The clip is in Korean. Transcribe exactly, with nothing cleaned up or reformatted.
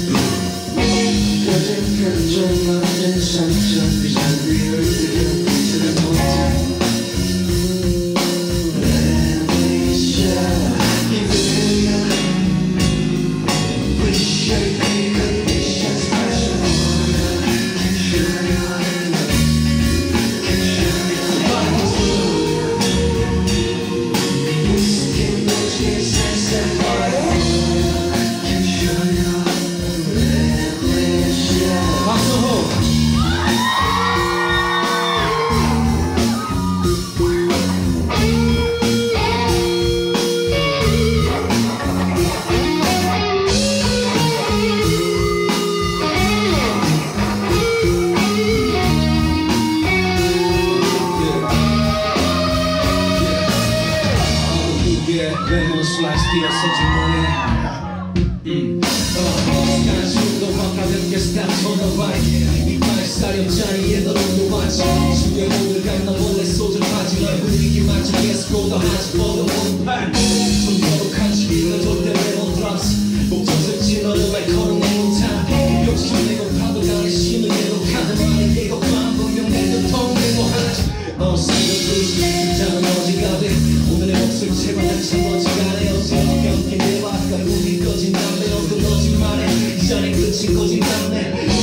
슬라이스 뛰어서지 뭐네 시간은 숨도 가볍게 스탑 터너바이 이빨에 살이 없자니 얘도 너무 많지 수에 오늘 간다 원래 소주 파지 널 분위기 맞춰 계속 고도 하지 뻗어 원팔 좀 거룩한지 빌려줄 때 레몬 드랍스 목젖을 찌너는 말 걸어내는 타임 욕심 내고 파도 간에 심을 내고 카드 많이 깨고 만 분명 내도 통 내고 하지 어 쌍꺼풀이 진짜는 어지가 돼 오늘의 목소리 제발 난 참어지가 돼 어제와 경기 내 바깥 눈이 꺼진 담배 너도 너지만해 이 잔에 끝이 꺼진 담배